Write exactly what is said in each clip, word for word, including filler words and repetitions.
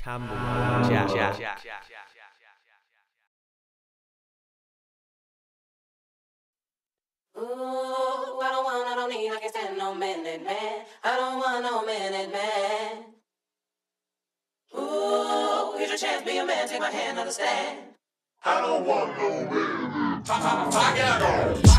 Camberwell Jack. Jack. Ooh, I don't want, I don't need, I can't stand no minute man. I don't want no minute man. Ooh, here's your chance, be a man, take my hand, understand. I don't want no minute. Fuck it up, fuck it up, fuck it up.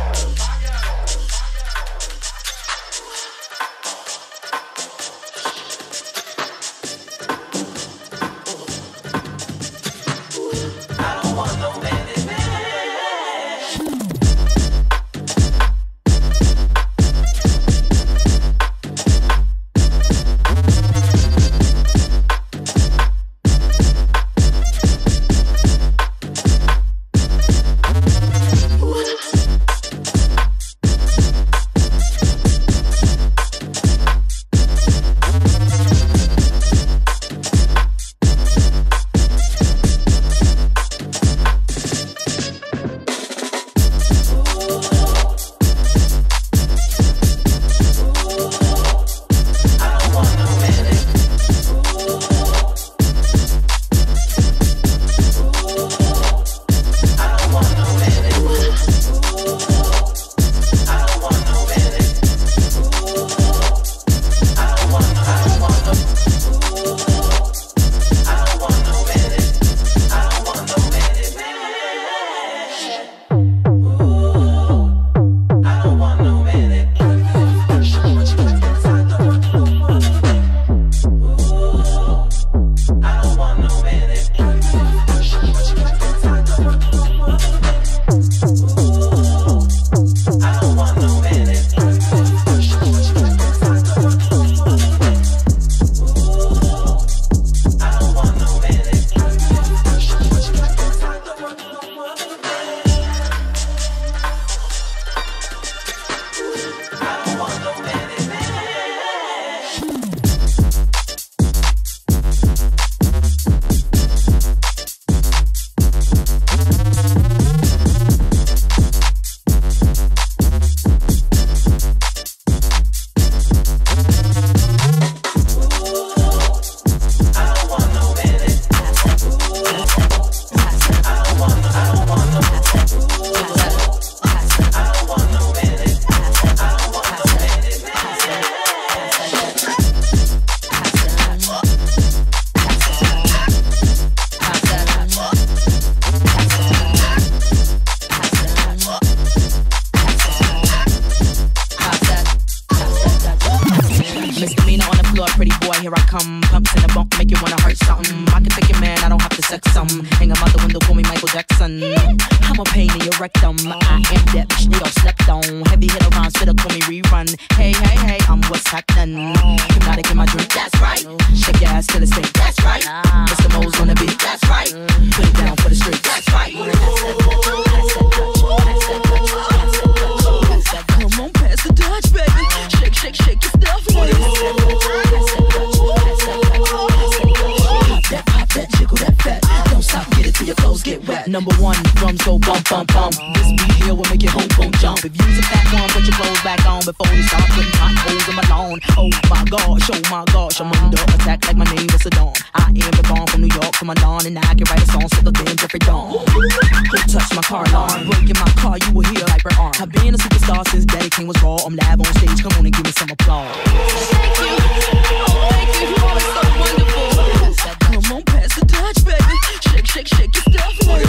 Number one, drums go bump, bump, bump. This beat here will make your whole boom jump. If you's a fat one, put your clothes back on before you start putting potholes in my lawn. Oh my gosh, oh my gosh, I'm under attack like my name is Saddam. I am the bomb from New York to my dawn, and I can write a song sicker than Jeffrey Dawn. Who touched my car alarm? Breaking my car, you will hear like her arm. I've been a superstar since Daddy King was raw. I'm live on stage, come on and give me some applause. Thank you, oh thank you, you are so wonderful. Come on, pass the touch, baby. Shake, shake, shake your stuff, baby.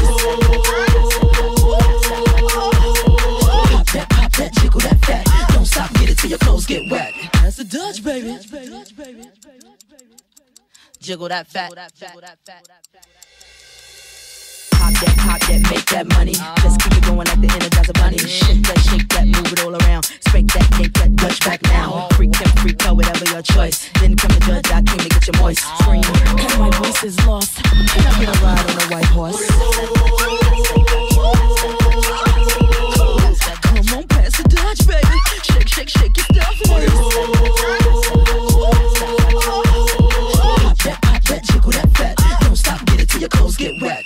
Pop that, pop that, jiggle that fat. Don't stop, get it till your clothes get wet. That's the Dutch, baby. Jiggle that fat. Pop that, pop that, make that money. Just keep it going like the Energizer Bunny. Shake that, shake that, move it all around. Spank that, yank that Dutch back now. Freak that, freak out, whatever your choice. Then come the judge, I came to get you moist. Scream, cause my voice is lost. Can I get a ride on a white horse? Come on, pass the Dutch, baby. Shake, shake, shake your stuff, baby. Pop that, pop that, jiggle that fat. Don't stop, get it till your clothes get wet.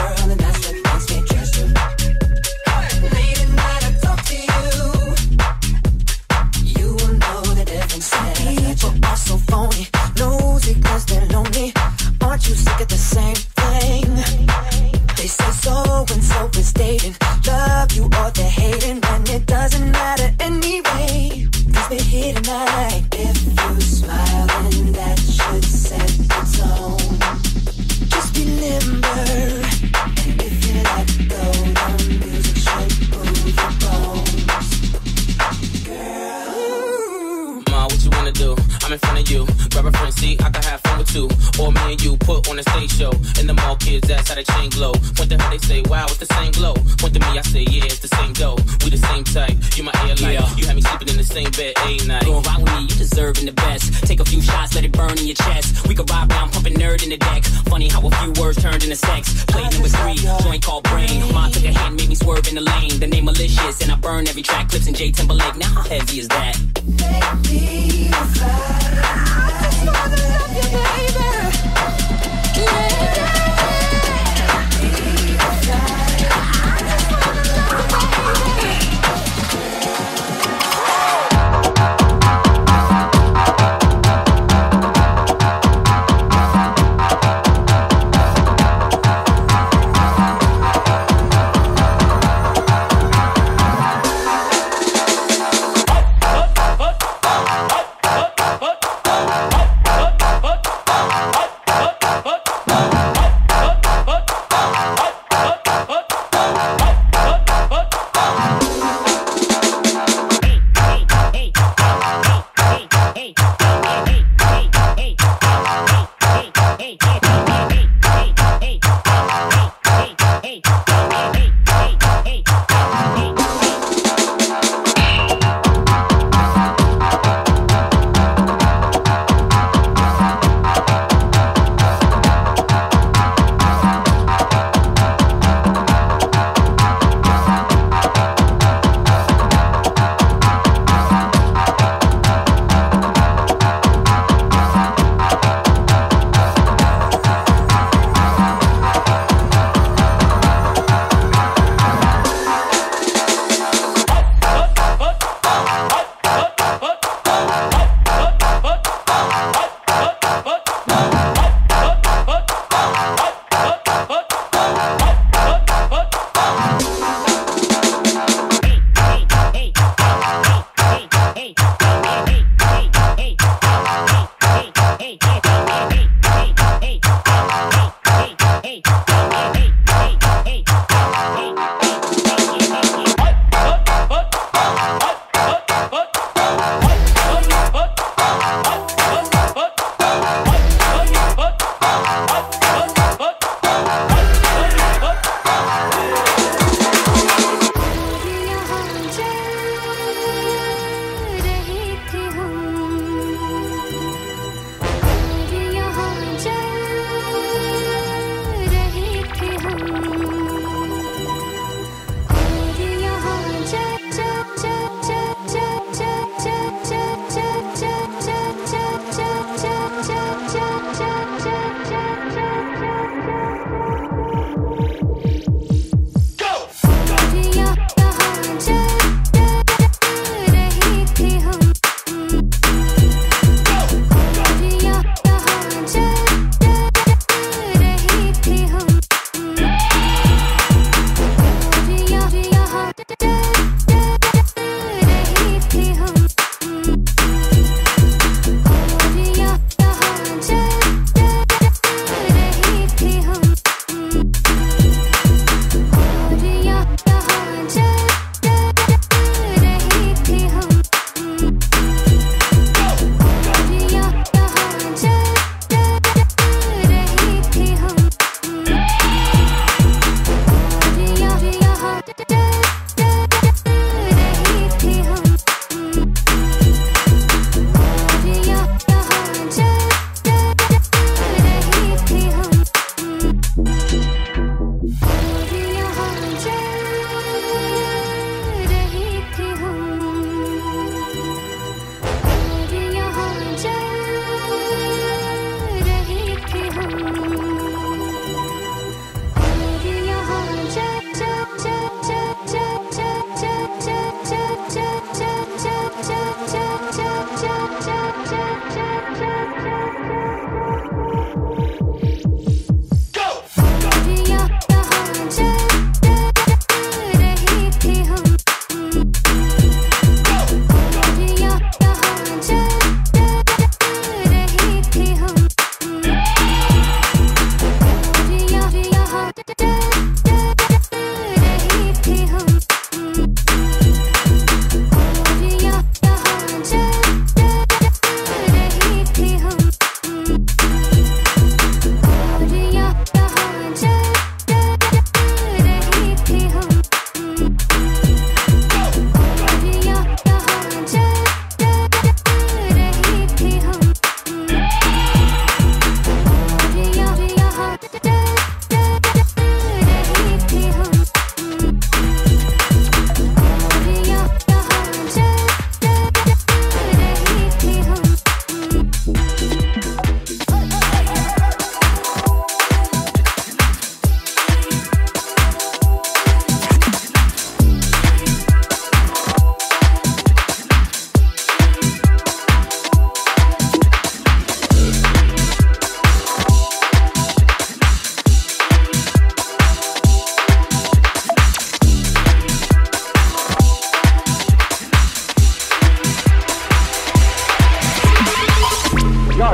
I'm in front of you. Grab a friend, see, I can have fun with two. Or me and you put on a stage show. And the mall kids ask how they chain glow. Point to her, they say, wow, it's the same glow. Point to me, I say, yeah, it's the same dough. We the same type, you my air light. Yeah. You had me sleeping in the same bed a night. Go ride with me, you deserving the best. Take a few shots, let it burn in your chest. We could ride round, pumping nerd in the deck. Funny how a few words turned into sex. Play number three, joint called brain. Mom took a hand, made me swerve in the lane. The name malicious, and I burn every track. Clips in J Timberlake, now how heavy is that? Make me fly. I just wanna love you, baby. Yeah.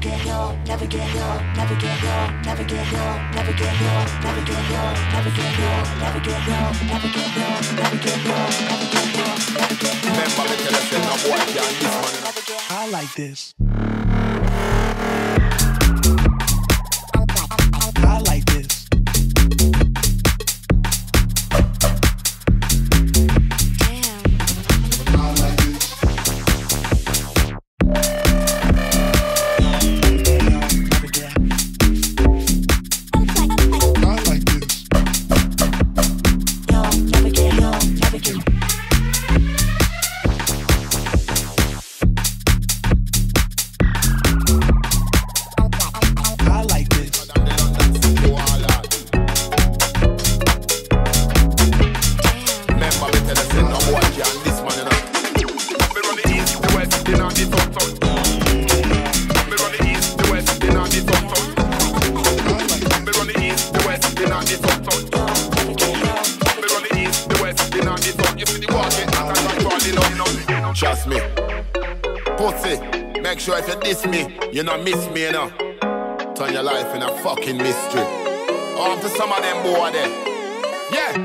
get yo, never get yo, never get yo, never get yo, never get yo, never get yo, never get yo, never get yo, never get yo, never get yo, never get yo, never get yo. Remember me tell us no boy can't this one. I like this. I like this. Trust me. Pussy, make sure if you diss me, you not miss me, you know. Turn your life in a fucking mystery. On to some of them boy there. Yeah.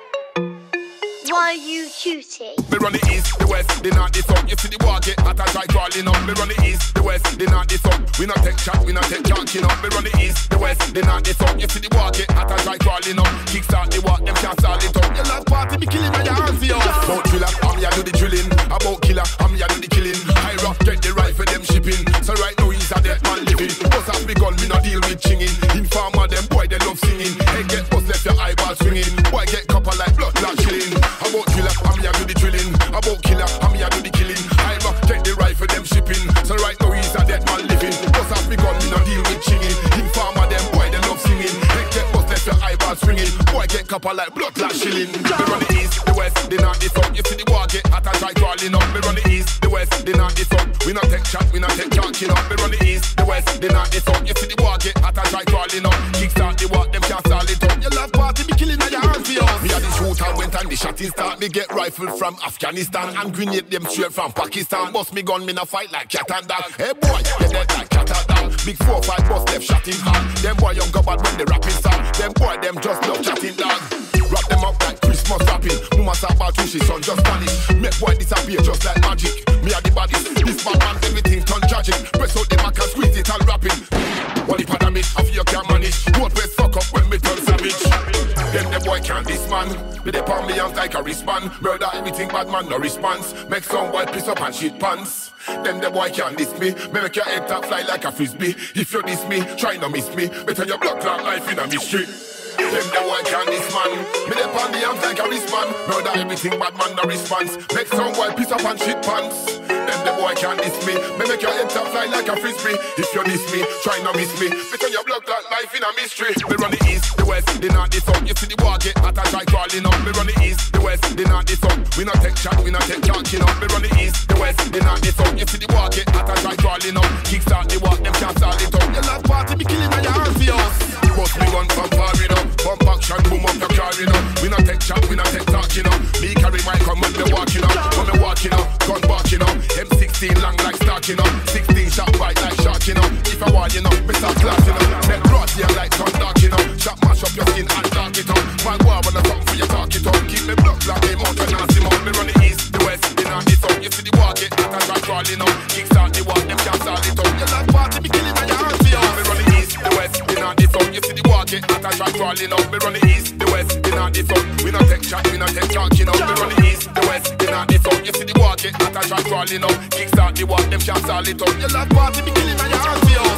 Y U Q T. Me run the east, the west, the north, the south. You see the war get hot and try crawling up. Me run the east, the west, the north, the south. We not take chat, we not take talking up. Me run the east, the west, the north, the south. You see the war get hot and try crawling up. Kickstart the walk, them can't start it up. Your last party be killing and your hands for you. About driller, I'm here do the drilling. About killer, I'm here do the killing. High rock, get the rifle, them shipping. So right now he's a dead man living. Bust off me gun, me not deal with chinging. Informer, them boy, they love singing. Hey, get bust left your eyeball swinging. Boy, get copper like blood clot chilling. About killer, I'm here do the drilling. About killer, I'm here do the killing. High rock, get the rifle, them shipping. So right now he's a dead man living. Bust off me gun, me not deal with chinging. Informer, them boy, they love singing. Hey, get bust left your eyeball swinging. Boy, get copper like blood clot chilling. Me run the east, the west, the north, the south. You see the war get hot and try crawling up. Me run the east, the west, the north, the south. We not take chat, we not take talking up. Me run the east, the west, the north, the south. You see the war get hot and try crawling up. Kickstart the walk, them can't stall it up. Your last party be killing on your hands for us. Me a the shooter went and the shotting start. Me get rifle from Afghanistan and grenade them straight from Pakistan. Bust me gun, me na fight like cat and dog. Hey boy, you dead like cat and dog. Big four five bust left shot in hand. Them boy young go bad when they rapping song. Them boy them just love chatting dog. Wrap them up like Christmas wrapping. Mama say about you, she son just vanish. Make boy disappear just like magic. Me a the body, this bad man everything turn tragic. Press out the back and squeeze it and wrap it. What the pandemic, I feel you can't manage. Don't press fuck up when me turn savage. Them the boy can't this man. Me they palm me hands like a wristband. Murder everything bad man no response. Make some boy piss up and shit pants. Them the boy can't diss me. Me make your head top fly like a frisbee. If you diss me, try not miss me. Better your blood clot life in a mystery. Them the boy can't this man. Me they palm me hands like a wristband. Murder everything bad man no response. Make some boy piss up and shit pants. Them the boy can't diss me. Me make your head top fly like a frisbee. If you diss me, try not miss me. Better your blood clot life in a mystery. Me run the east, the west, the north, the south. You see the war get hot and try crawling up. Me run the east, the west, the north, the south. We not take chat, we not take talking up. Me run the east, the west, the north, the south. You see the war get hot and try crawling up. Kickstart the walk, them can't stall it up. Your last party be killing on your hands for us. Bust me gun from far, you know. Bump action, boom up your car, you know. We not take chat, we not take talking up. Me carry my gun when me walking up. When me walking up, gun barking up. M sixteen long like starking up. sixteen shot bright like sharking up. If I want you know, me start classing up. Make broad here like sun darking up. Shot mash up your skin and dark it up. Man war when I something for you talk it up. Keep me blood like them out and nasty mouth. Me run the east, the west, the north, the south. You see the war get hot and try crawling up. Kickstart the walk, them can't start it up. Your last party be killing on your hands for you. Me run the east, the west, the north, the south. You see the war get hot and try crawling up. Me run the east, the west, the north, the south. We not take chat, we not take talking up. Me run the east, the west, the north, the south. You see the war get hot and try crawling up. Kickstart the walk, them can't start it up. Your last party be killing on your hands for you.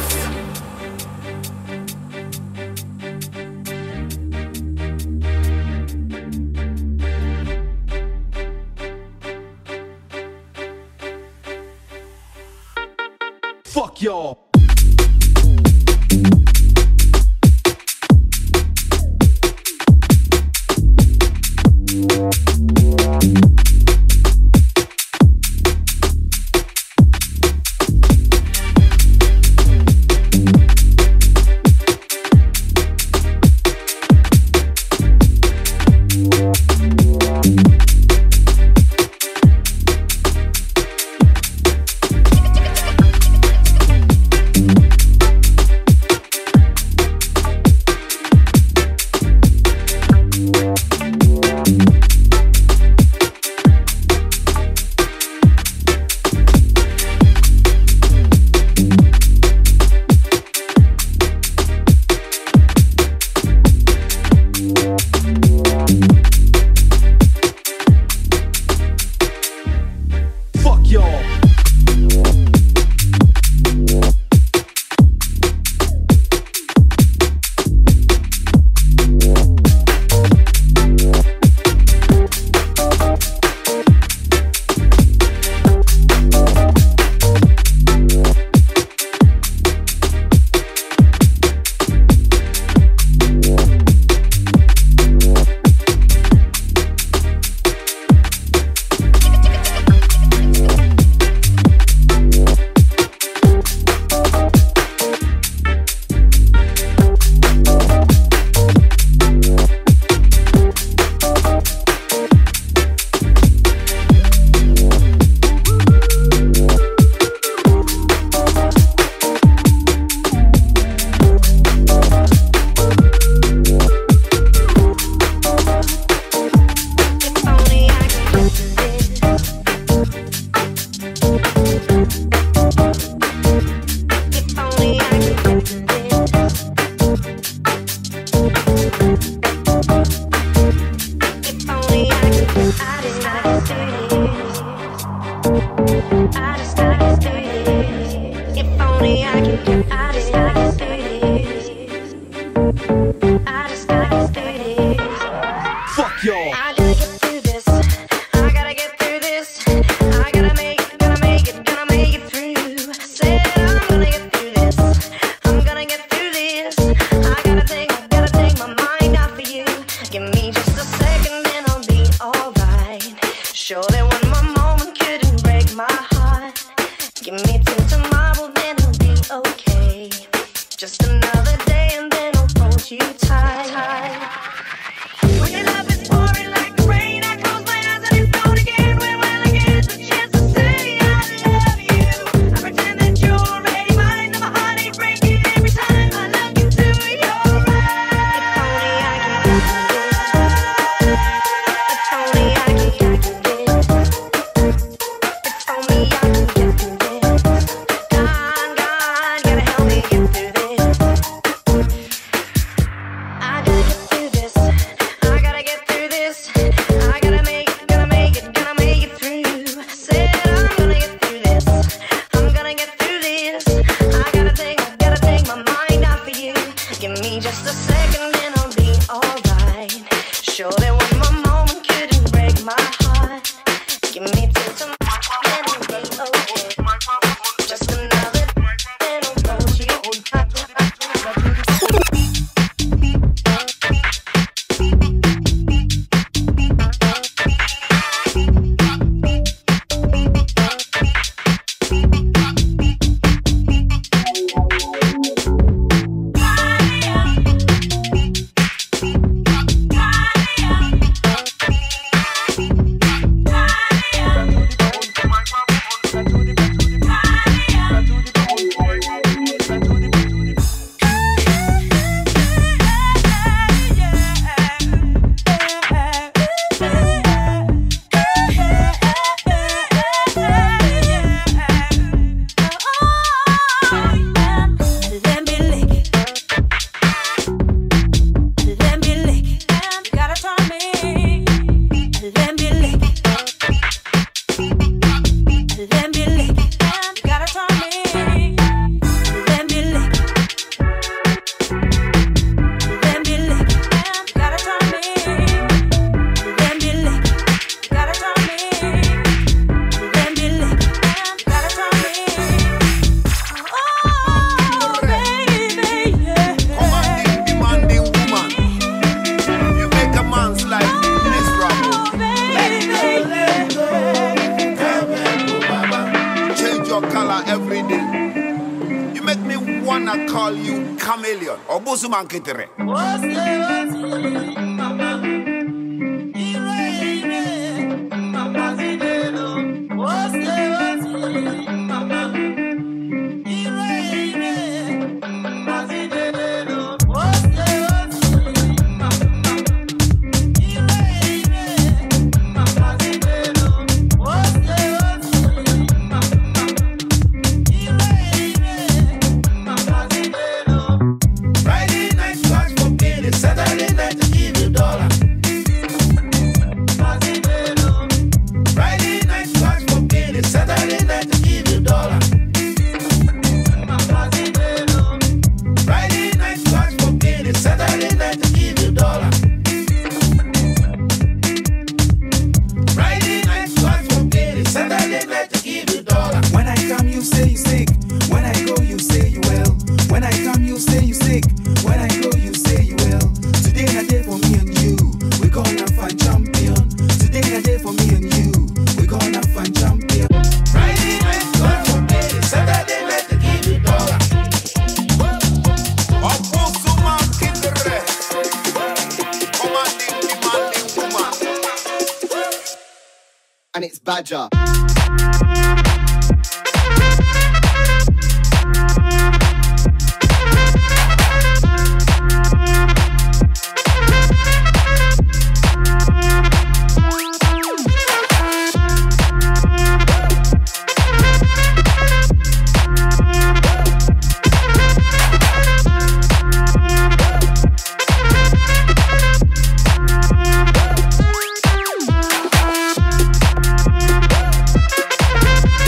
Fuck y'all. fuck y'all. I gotta get through this. I gotta get through this. I gotta make it, gonna make it, gonna make it through. Said I'm gonna get through this. I'm gonna get through this. I gotta take, I gotta take my mind off of you. Give me just a second and I'll be alright. Sure that one more moment couldn't break my heart. Give me till tomorrow, then I'll be okay. Just another day and then I'll hold you tight. When your love is pouring like the rain, I close my eyes and it's gone again. When will I get the chance to say I love you? I pretend that you're already mine, and my heart ain't breaking every time I look into your eyes. If only I could get this. If only I could get this. If only I could get through this. God, God, gotta help me get through this. I gotta get through this. I gotta get through this. I gotta make it, gonna make it, gonna make it through. Said I'm gonna get through this. I'm gonna get through this. I gotta take, I gotta take my mind off of you. Give me just a second and I'll be alright. Sure that one more moment couldn't break my heart. Give me till tomorrow and I'll be okay. Just another and I'll hold you tight. Manketere. And it's Badger. We'll be right back.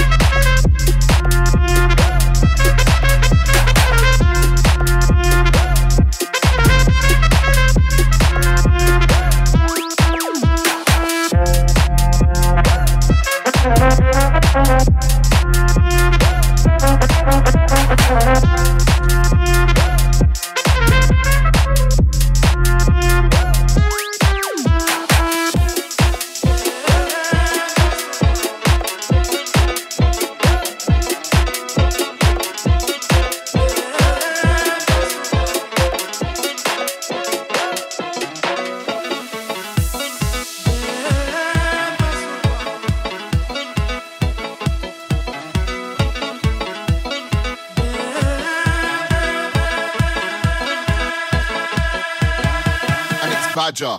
Badger.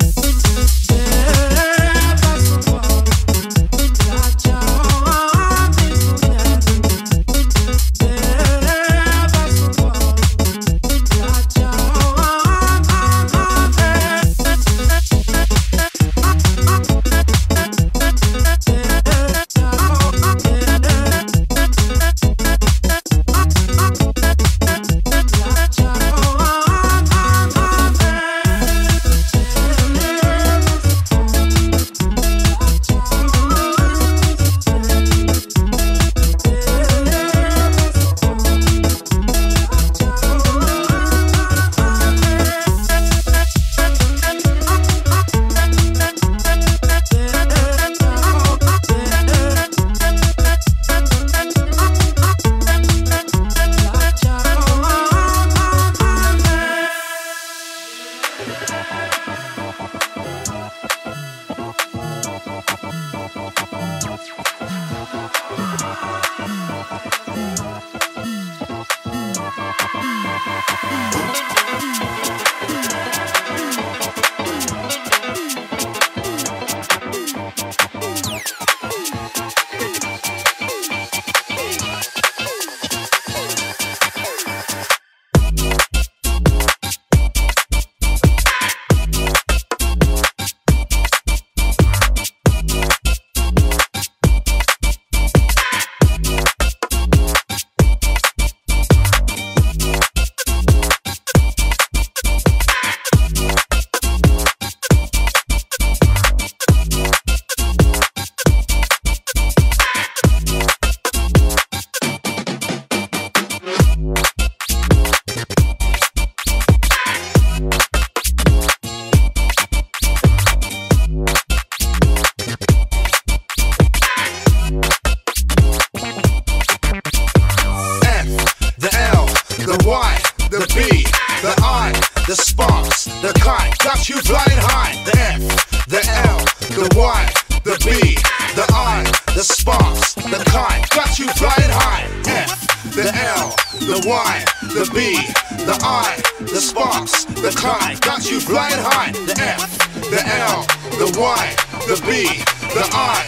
the Sparks, the Kie, got you flying high. The F, the L, the Y, the B, the I, the Sparks, the Kie, got you flying high. F, the L, the Y, the B, the I, the Sparks, the Kie, got you flying high. The F, the L, the Y, the B, the I.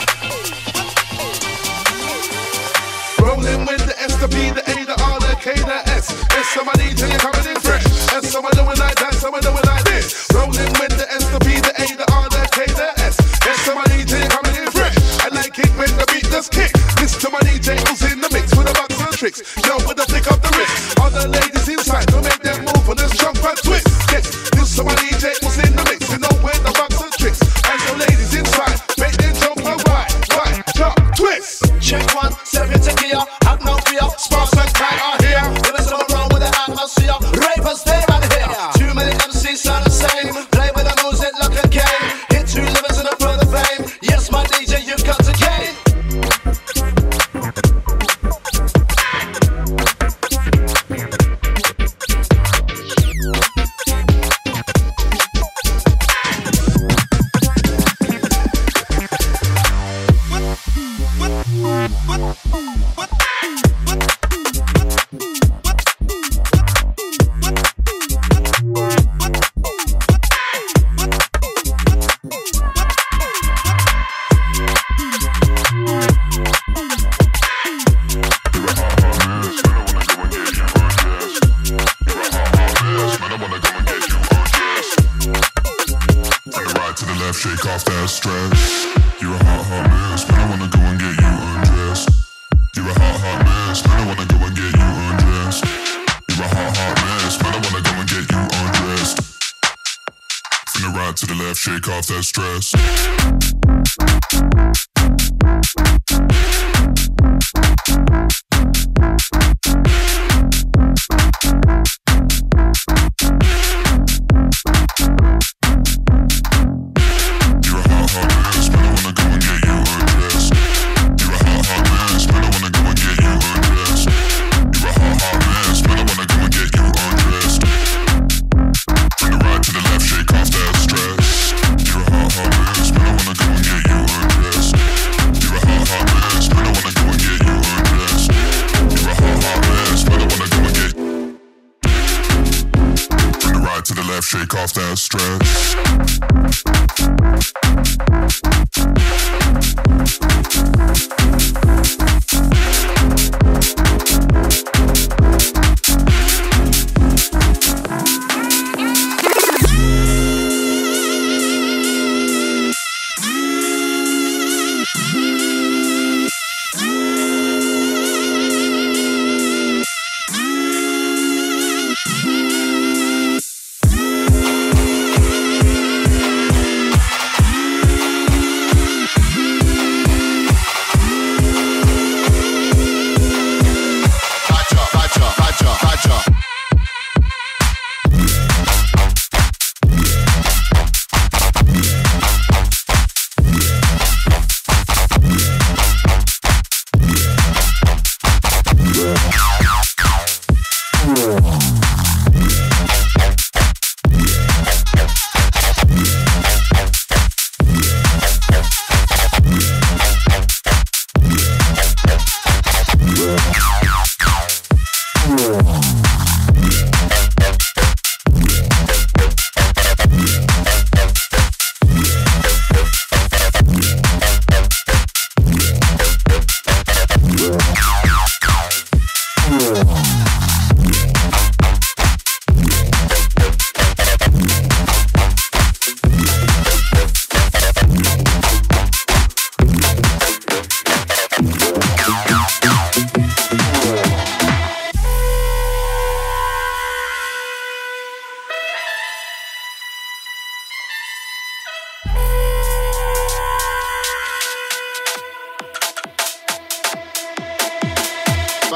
Rolling with the S, the B, the A, the R, the K, the S. And somebody till you're coming in fresh. And some are doing like that, some are doing like this. Rolling with the S, the B, the A, the R, the K, the S. And somebody till you're coming in fresh. I like it when the beat does kick. Listen to my D J who's in the mix with the bucks and tricks. Yo, with the flick of the wrist. All the ladies inside, don't make them move on this jump and twist. Yes, listen to my D J who's in the mix. You know where the bucks and tricks. And the ladies inside, make them jump and right, right, jump, twist. Check one, step into gear, have no fear. Sparks and Kie are here. Give us all wrong with the atmosphere. Ravers, stay right here. Too many M Cs sound the same. Play with the music like a game. Hit two livers in a further fame. Yes, my D J, you've got to game. Shake off that stress. You're a hot, hot mess, man, I wanna go and get you undressed. You're a hot, hot mess, man, I wanna go and get you undressed. You're a hot, hot mess, man, I wanna go and get you undressed. From the right to the left, shake off that stress. Shake off that stress.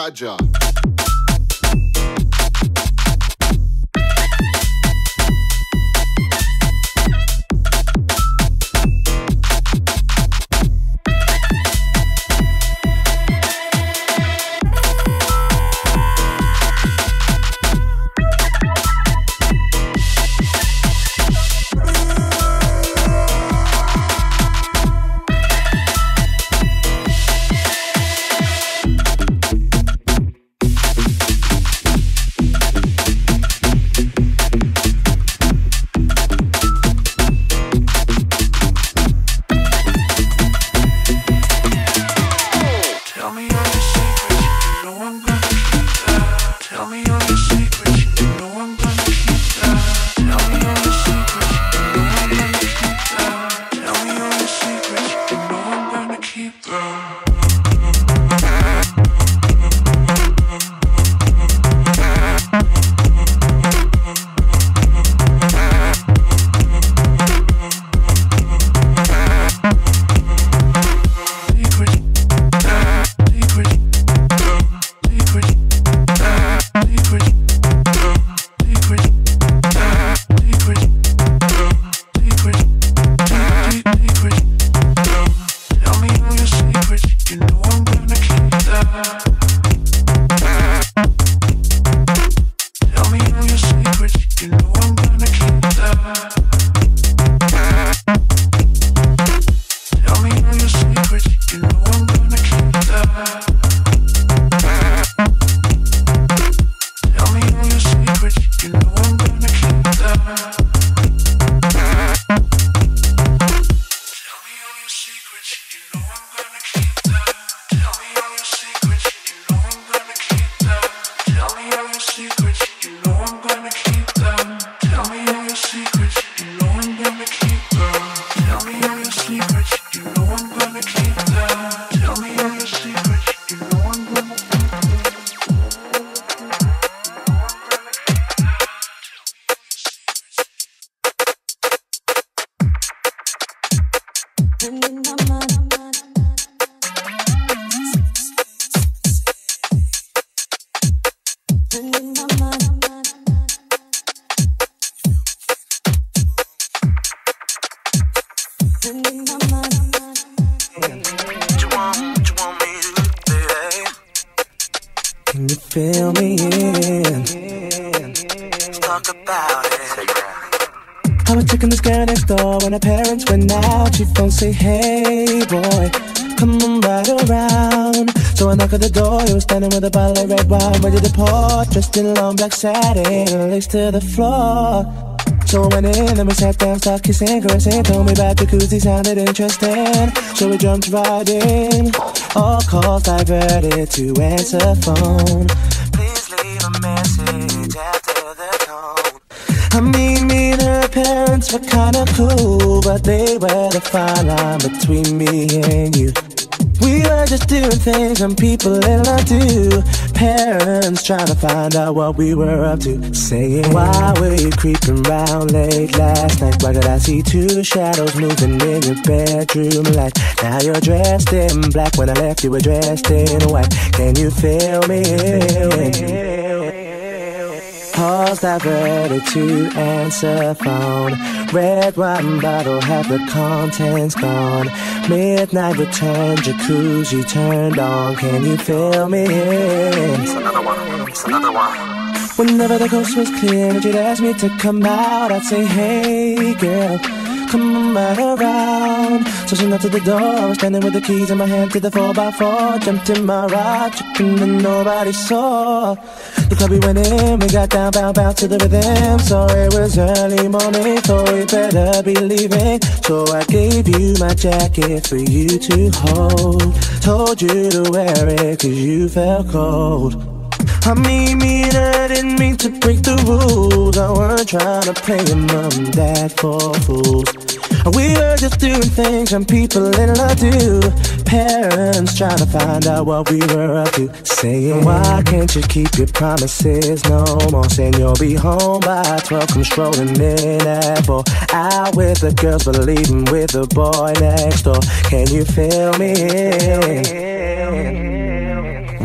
badger. Fill me in. Let's talk about it. I was checking this girl next door when her parents went out. She phoned, say, hey boy, come on right around. So I knock at the door, he was standing with a bottle of red wine ready to pour, dressed in long black satin, legs to the floor. So I went in and we sat down, started kissing, caressing, told me about jacuzzi, sounded interesting. So we jumped right in, all calls diverted to answer phone. Please leave a message after the tone. I mean, me and her parents were kinda cool, but they were the fine line between me and you. We were just doing things some people did not do. Parents trying to find out what we were up to, saying, why were you creeping round late last night? Why did I see two shadows moving in your bedroom light? Now you're dressed in black, when I left you were dressed in white. Can you feel me? Calls diverted to answer phone. Red wine bottle, have the contents gone. Midnight return, jacuzzi turned on. Can you feel me? It's another one, it's another one. Whenever the coast was clear and you'd ask me to come out, I'd say, hey girl, come on right around. So she knocked at the door, I was standing with the keys in my hand to the four by four. Jumped in my ride, chicken and nobody saw. The club we went in, we got down, bound, bound to the rhythm. So it was early morning, so we better be leaving. So I gave you my jacket for you to hold. Told you to wear it cause you felt cold. I mean, me and I didn't mean to break the rules. I weren't trying to play your mom and dad for fools. We were just doing things some people did not do. Parents trying to find out what we were up to, saying, why can't you keep your promises no more? Saying you'll be home by twelve, come strolling in at four. Out with the girls but leaving with the boy next door. Can you feel me?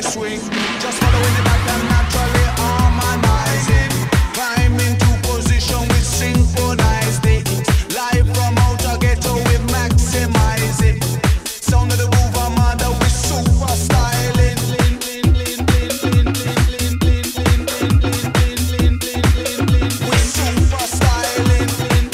body swing. Just following the back and naturally harmonizing. Climb into position, we synchronized it. Live from outer ghetto, we maximize it. Sound of the groove, Amanda, we super styling. We super styling.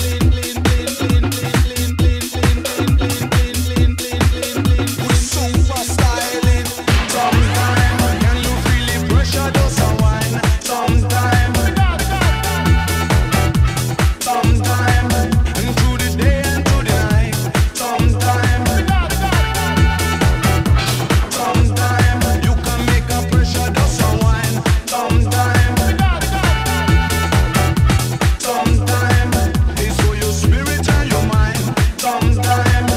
We super styling. Sometime, can you feel the pressure does a wine? Sometime, sometime, and through the day and through the night. Sometime, sometime, you can make a pressure does a wine. Sometime, sometime, it's for your spirit and your mind. Sometime,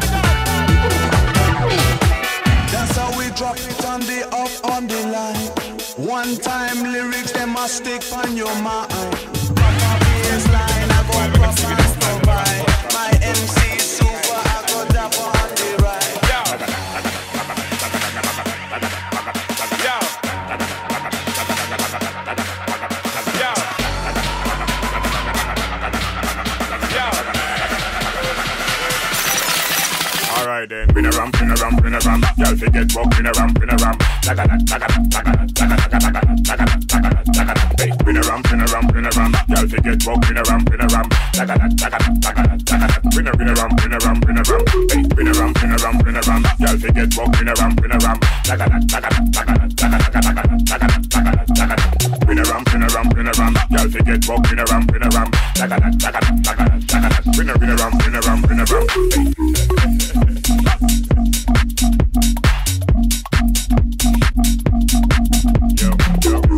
that's how we drop it on the up on the line. One time lyrics, them must stick on your mind. Proper baseline, I go proper and provide. My M C super, I go dapper on the ride. Alright then, bring a ram, bring a ram, bring a ram. Y'all forget walk, bring a ram, bring a ram. Tagada, tagada, tagada, tagada, tagada, tagada, tagada, tagada. Hey, bring a ram, bring a ram, bring a ram. Y'all forget walk, bring a ram, bring a ram. Tagada, tagada, tagada, tagada. Bring a, bring a ram, bring a ram, bring a ram. Hey, bring a ram, bring a ram, bring a ram. Y'all forget walk, bring a ram, bring a ram. Tagada, tagada, tagada, tagada, tagada, tagada, tagada, tagada. Bring a ram, bring a ram, bring a ram. Y'all forget walk, bring a ram, bring a ram. Tagada, tagada, tagada, tagada. Bring a, bring a ram, bring a ram, bring a ram. Hey. Yo, yo, yo.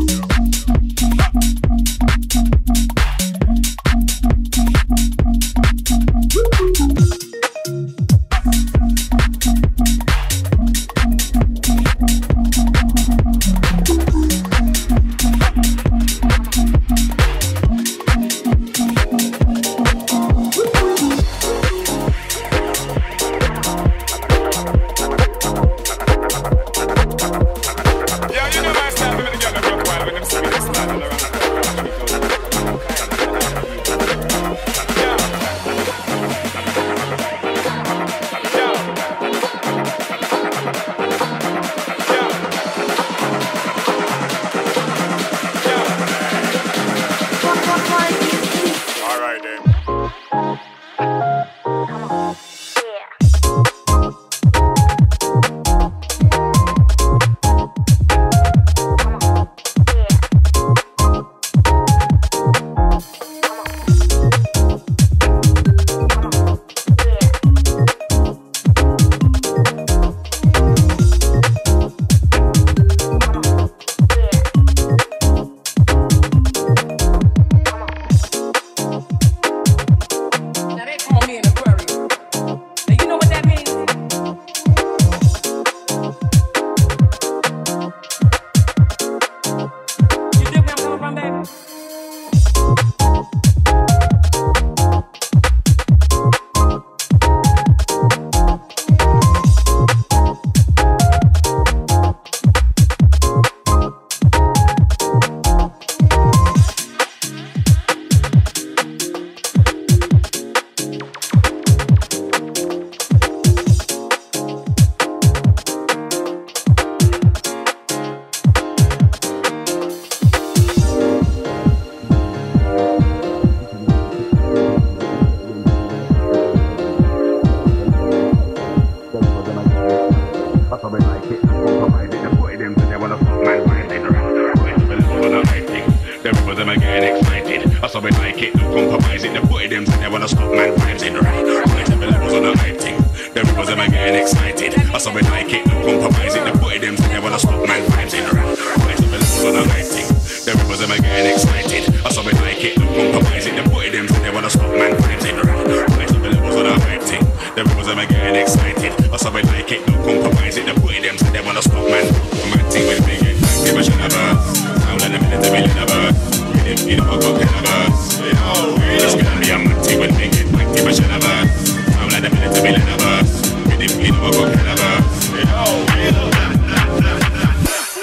So we like it, don't compromise it. The boy them say they wanna stop man vibes in right. Right up the levels on the hype thing. The rappers them are getting excited. So we like it, don't compromise it. The boy them say they wanna stop man vibes in right. Right up the levels on the hype thing. The rappers them are getting excited. So we like it, don't compromise it. The boy them say they wanna stop man vibes in right. Right up the levels on the hype thing. The rappers them are getting excited. So we like it, don't compromise it. The boy them say they wanna stop man. Man thing with me get back, give a shit about. Sound like a minute to million about. You know I got cannabis. It's gonna be a matty when they get back to my cannabis. I'm like a minute to be cannabis. You know I got cannabis.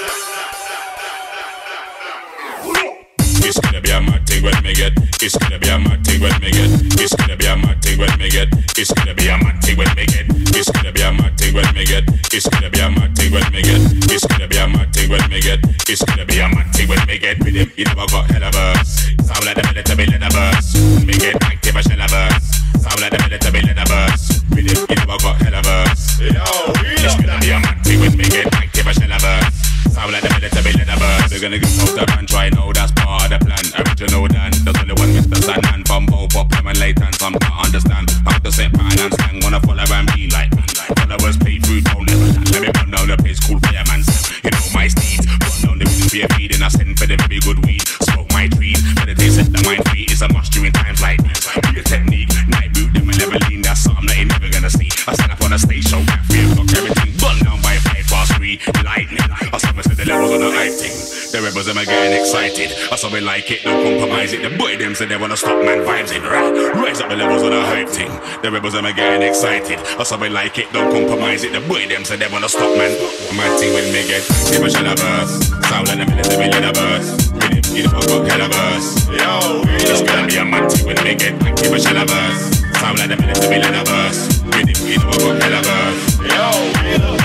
when me get. It's gonna be a mad thing when me get. It's gonna be a mad thing when me get. It's gonna be a mad thing when me get. It's gonna be a mad thing when me get. It's gonna be a mad thing when me get. It's gonna be a mad thing when me get. It's gonna be a mad thing when me get. With him, you never got hell of us. Sound like the minute to be let a burst. Me get active a shell of us. Sound like the minute to be let a burst. With him, you never got hell of us. Yo, it's gonna be a mad thing when me get active a shell of us. Sound like the minute to be let a burst. We're gonna get out the branch right now, that's part of the plan. Original Dan, there's only one Mister Sandman. From both up, him and late and some don't understand. How to set pattern and slang, wanna follow and be like man. Followers pay through, don't never land. Let me run down the place called Fireman. You know my steeds, run down the business be a feed. And I send for them very good weed. Smoke my trees, meditate, set the mind free. It's a must during times like these. Be a technique, night boot, them and never lean. That's something that you never gonna see. I stand up on a stage show, at three o'clock, everything bun down by five past three. Lightning, I saw me set the levels on the hype thing. The rebels them are getting excited. I saw me like it, don't compromise it. The boy them say they wanna stop man vibes in right. Rise up the levels on the hype thing. The rebels them are getting excited. I saw me like it, don't compromise it. The boy them say they wanna stop man. Mad thing when me get give a shell of us. Sound like the minute to be let a burst. Rhythm, you know got hell of us. Yo, it's gonna be a mad thing when me get give a shell of us. Sound like the minute to be let a burst. Rhythm, you know got hell of us. Yo, you know.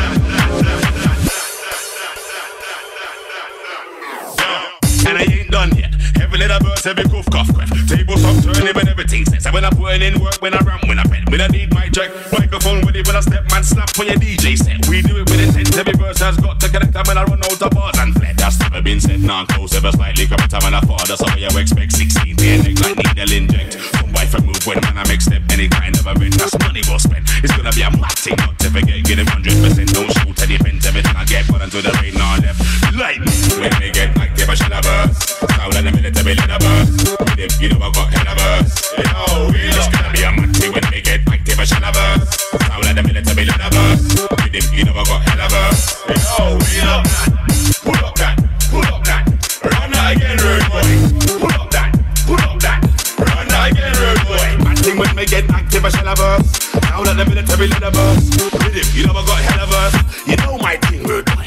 And I ain't done yet. Every little burst, every goof, cough, quiff. Table top turning when everything sets. And when I'm putting in work, when I rap, when I pen, when I need my check, microphone ready when I step, man, slap for your D J set. We do it with intent. Every verse has got to connect. And when I run out of bars and fled, that's never been said. Now I'm close, ever slightly coming time and I fall. That's how you expect. sixteen P N like needle inject. From wife and move when man I make step. Any kind of event, that's money well spent. It's gonna be a mad thing, not to forget. Get him one hundred percent. Don't shoot any pens. Everything I get, but until the rain now left. Lightning when they get like give a shell of us. Sound like the minute to be let a burst. With him, you know I got hell of us. Yo, it's gonna be a mad thing when they get active a shell of us. Sound like the minute to be let a burst. With him, you know I got hell of us. Yo, pull up that, pull up that, pull up that. Run that again, rude boy. Pull up that, pull up that. Run that again, rude boy. Mad thing when they get active a shell of us. Sound like the minute to be let a burst. With him, you know I got hell of us. You know my thing, rude boy.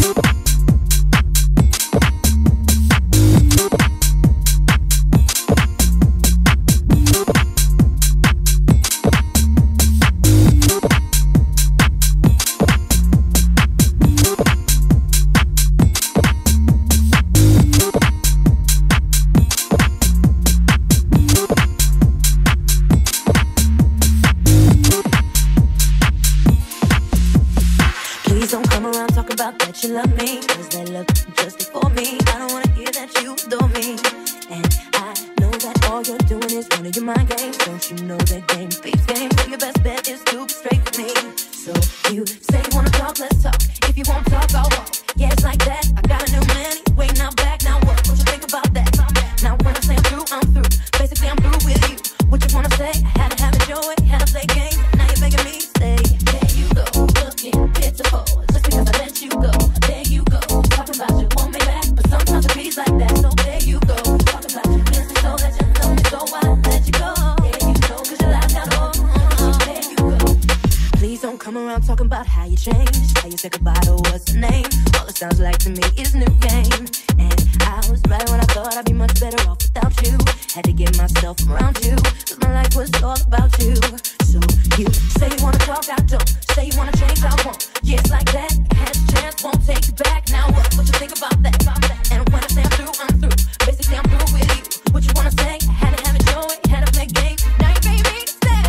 You love me, cause they look just before me. I don't wanna hear that you adore me. And I know that all you're doing is one of your mind games. Don't you know that game beats game? So your best bet is to be straight with me. So you say you wanna talk, let's talk. If you won't talk, I'll walk. Yeah, it's like that. I got a new man, wait, now back, now what? What you think about that? Now when I say I'm through, I'm through. Basically, I'm through with you. What you wanna say? I had to have it your way, had to play games. Now you're begging me to stay. There you go, looking pitiful. Just because I let you go. There you go, talking about you want me back. But sometimes it beats like that, so there you go. Talking about you, listen so that you know me, so I let you go. There you go, cause your life got on. There you go. Please don't come around talking about how you changed, how you said goodbye to what's the name. All it sounds like to me is new game. And I was right when I thought I'd be much better off without you. Had to get myself around you, cause my life was all about you. So you say you wanna talk, I don't. Say you wanna change, I won't. Yeah, it's like that. Had a chance, won't take it back. Now what? What you think about that? And when I say I'm through, I'm through. Basically, I'm through with you. What you wanna say? I had to have it your way, had to play games. Now you pay me to stay.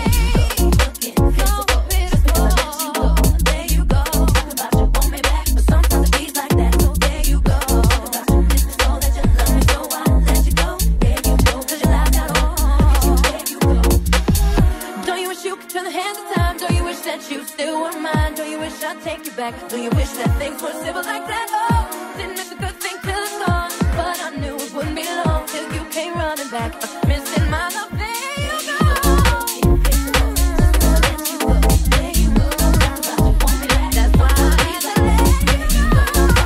Looking physical, just because I let you go. There you go. Talking about you want me back, but sometimes it beats like that. So there you go. Talking about you listen so that you love me, so I let you go. There you go, cause your life got on. There you go. Don't you wish you could turn the hands of time? Don't you wish that you still were mine? Don't you wish I'd take you back? Do you wish that things were simple like that? Oh, didn't miss a good thing till it's gone. But I knew it wouldn't be long till you came running back. Missing my love, there you go. That's why I need to let you go.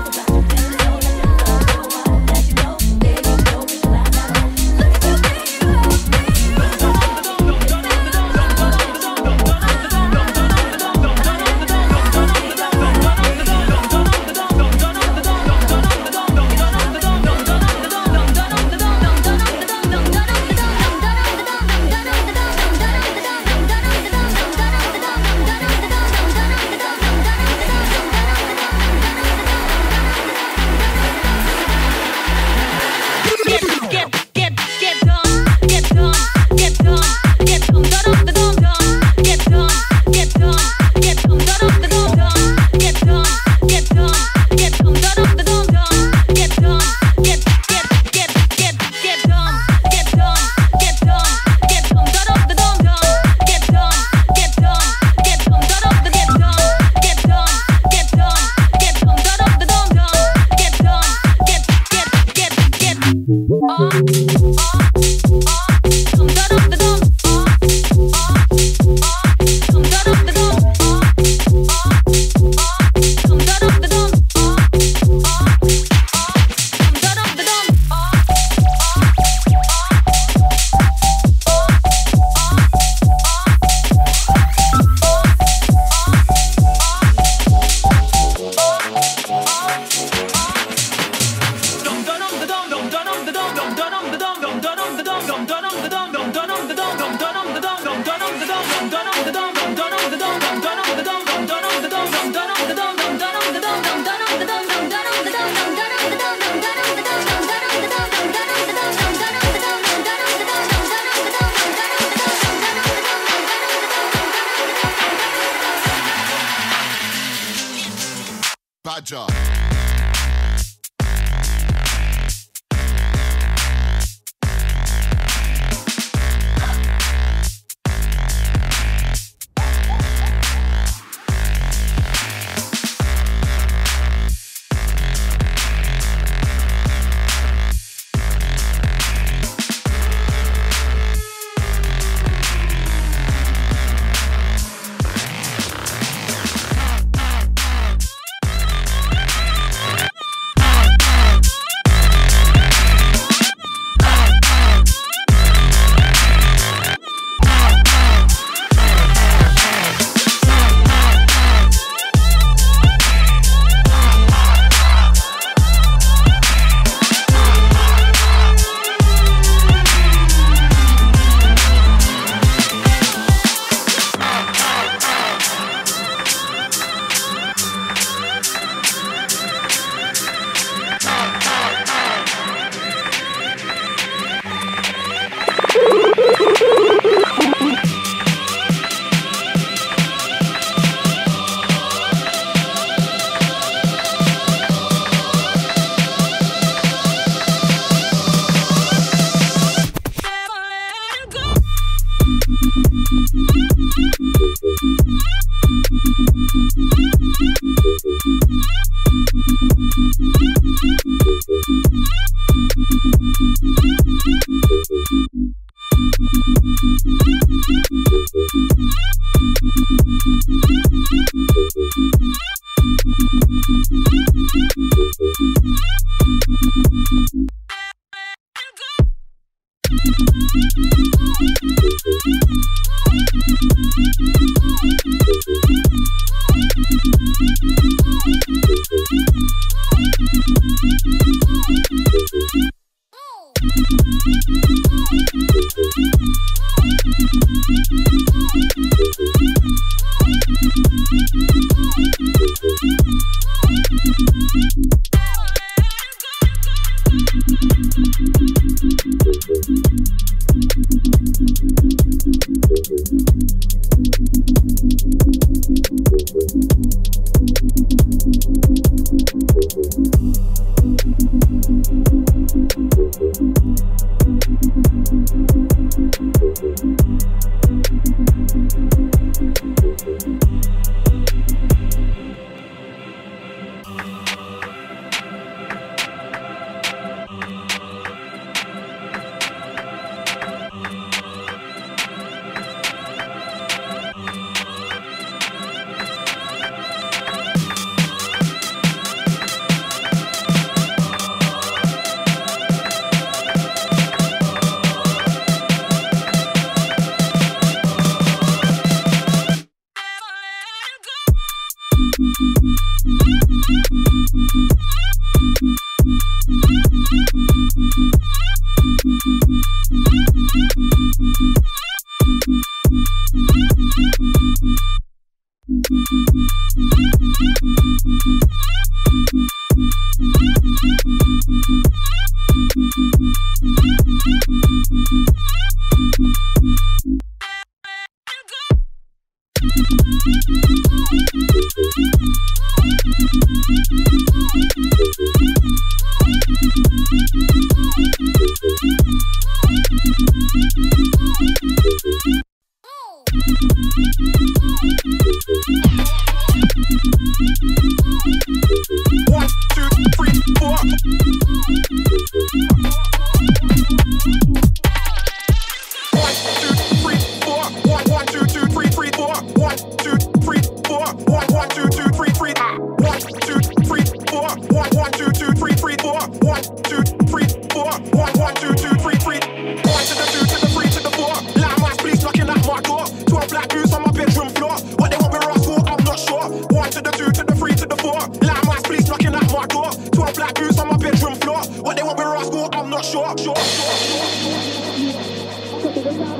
There you go, there you go, cause your life got on. Look at you, there you go, there you go. Badger.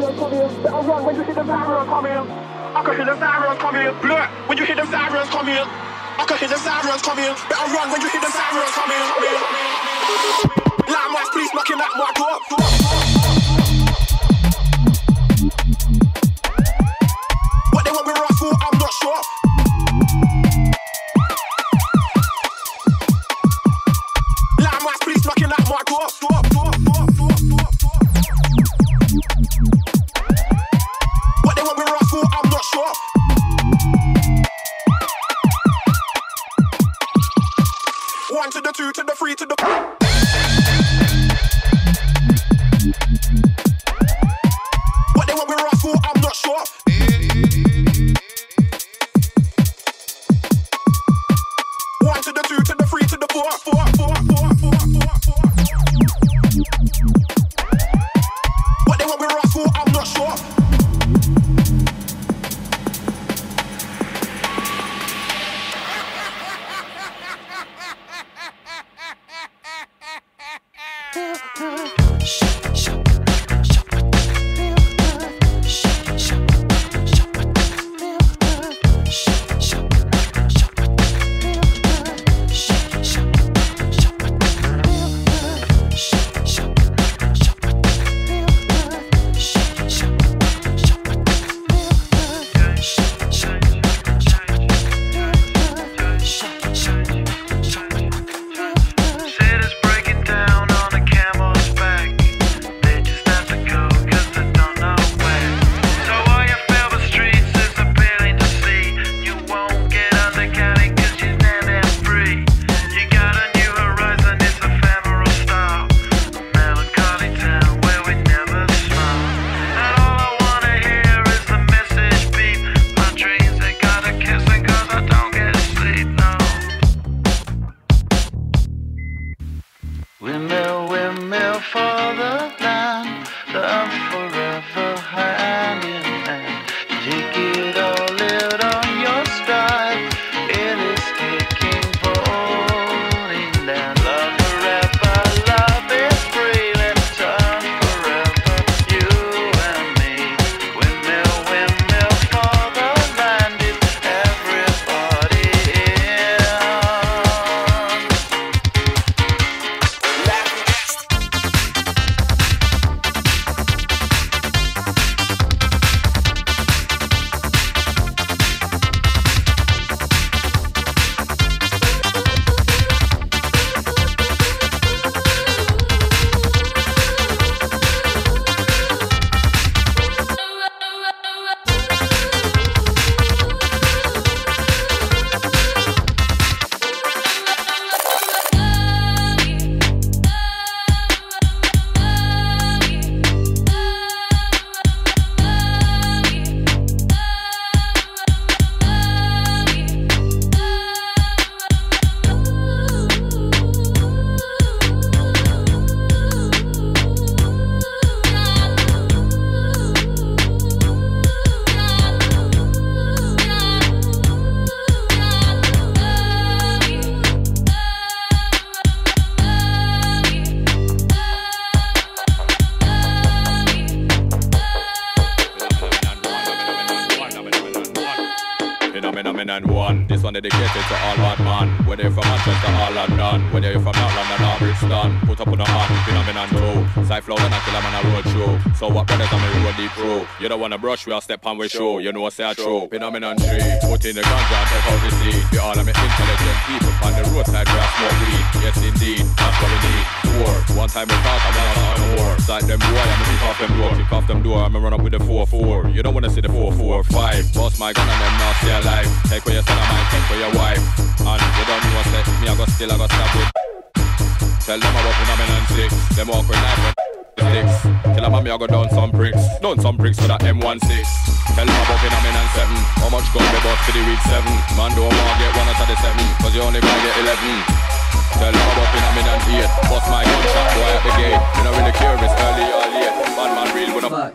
sirens coming. Better run when you hear the sirens coming. I can hear the sirens coming. Blur when you hear the sirens coming. I can hear the sirens coming. Better run when you hear the sirens coming. Like my police knocking at my door. What they want me rough for, I'm not sure. Like my police knocking at my door. door, door, door, door, door, door. What they want me rough for, I'm not sure. One to the two to the three to the four. What they want me rough for, I'm not sure. One to the two to the three to the four, four, four, four, four, four, four. What they want me rough for, I'm not sure. This one dedicated to all bad man. Whether you're from Manchester or London, whether you're from North London or Bristol, put up on the hand, phenomenon two. Cypher and I kill a man a road show. So what brothers on me road deep pro? You don't wanna brush, we'll step on with show. You know what say I throw. Phenomenon three. Put in the ganja and take out the seed. We all of me intelligent people on the roadside where I smoke weed. Yes indeed, that's what we need. Four. One time we talk, I'm not on the war. Side them boy, I'm gonna kick off them door. Kick off them door, I'm gonna run up with the four four. You don't wanna see the four four five. Boss my gun and them now stay alive. Take where your son of mine, take for your wife. And you don't know what's that. Me I go still I go stop with. Tell them about phenomenon six. Them walk with knife and sticks. Tell them me I go down some bricks. Down some bricks for that M sixteen. Tell them about phenomenon seven. How much gun they bought for the week seven. Man don't want to get one out of the seven. Cause you only gonna get eleven. Tell them about phenomenon eight. Bust my gunshot boy at the gate. You not really curious early or late. Bad man real with a fuck.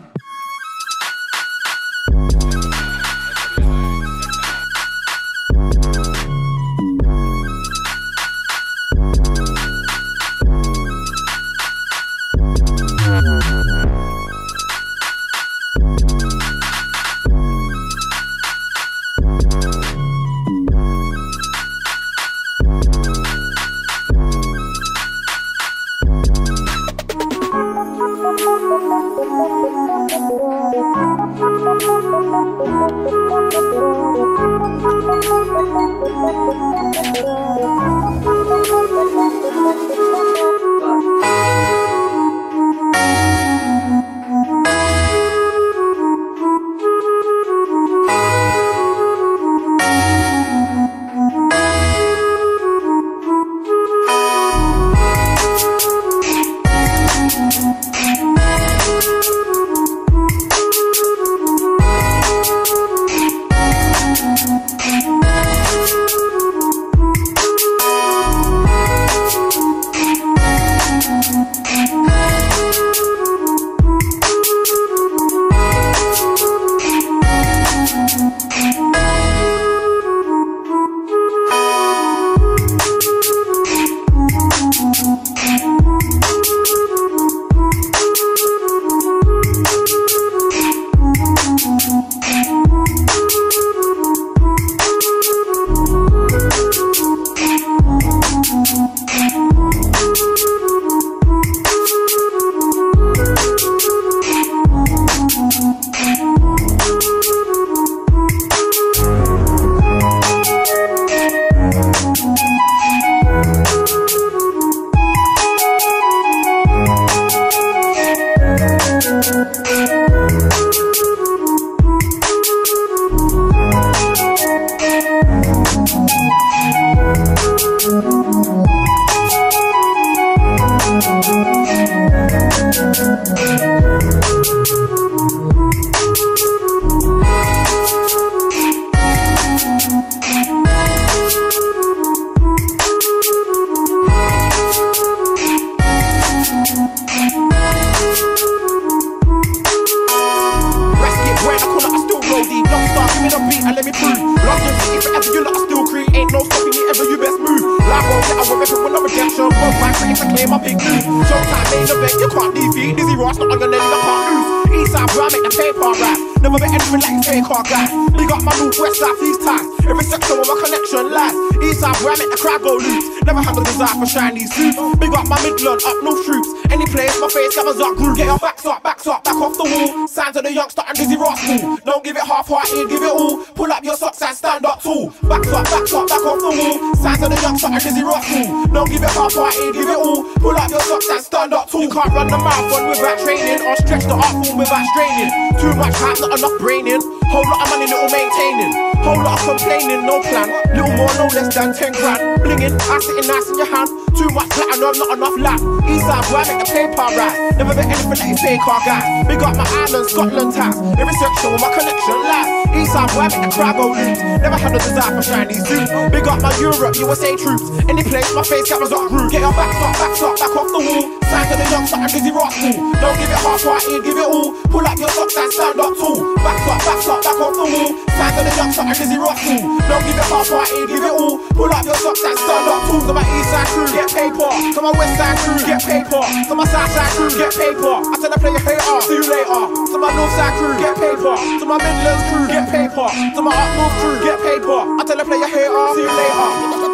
Shiny suits, big up my Midland, up north troops. Any place, my face covers up group. Get your backs up, backs up, back off the wall. Signs of the youngster and Dizzy Rascal. Don't give it half-hearted, give it all. Pull up your socks and stand up tall. Backs up, backs up, back off the wall. Signs of the youngster and Dizzy Rascal. Don't give it half-hearted, give it all. Pull up your socks and stand up tall. You can't run the marathon without training, or stretch the art form without straining. Too much hype, not enough braining. Whole lot of money, little maintaining. Whole lot of complaining, no plan. Little more, no less than ten grand. Blinging, I sitting nice in your hand. Too much platinum, not enough lap. Eastside boy, I make the paper right. Never bet anything like you fake car guy. Big up my island, Scotland ties. Every section with my connection lies. Eastside boy, I make the crowd go loose. Never had a desire for shiny suits. Big up my Europe, U S A troops. Any place, my face cameras up group. Get your backs up, backs up, back off the wall. Signs of the youngster and Dizzy Rascal. Don't give it half-hearted, give it all. Pull up your socks and stand up tall. Backs up, backs up, back off the wall. Signs of the youngster and Dizzy Rascal. Don't give it half-hearted, give it all. Pull up your socks and stand up tall. To my Eastside crew, get paper. To my Westside crew, get paper. To my Southside crew, get paper. I tell the player, hater, see you later. To my Northside crew, get paper. To my Midlands crew, get paper. To my Up North crew, get paper. I tell the player, hater, see you later.